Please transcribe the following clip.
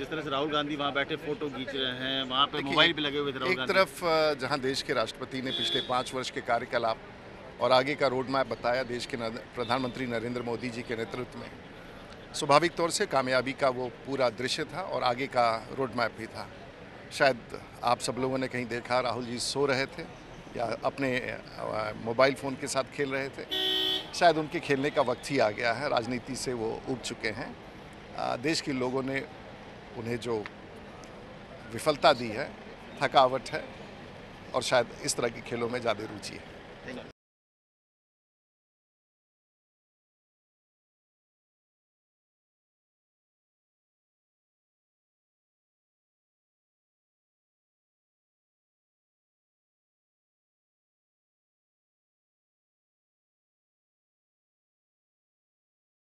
जिस तरह से राहुल गांधी वहाँ बैठे फोटो खींच रहे हैं, वहाँ पे मोबाइल भी लगे हुए थे राहुल गांधी। एक तरफ जहाँ देश के राष्ट्रपति ने पिछले 5 वर्ष के कार्यकलाप और आगे का रोड मैप बताया देश के प्रधानमंत्री नरेंद्र मोदी जी के नेतृत्व में, स्वाभाविक तौर से कामयाबी का वो पूरा दृश्य था और आगे का रोड मैप भी था। शायद आप सब लोगों ने कहीं देखा राहुल जी सो रहे थे या अपने मोबाइल फ़ोन के साथ खेल रहे थे। शायद उनके खेलने का वक्त ही आ गया है, राजनीति से वो उब चुके हैं। देश के लोगों ने उन्हें जो विफलता दी है, थकावट है और शायद इस तरह के खेलों में ज़्यादा रुचि है।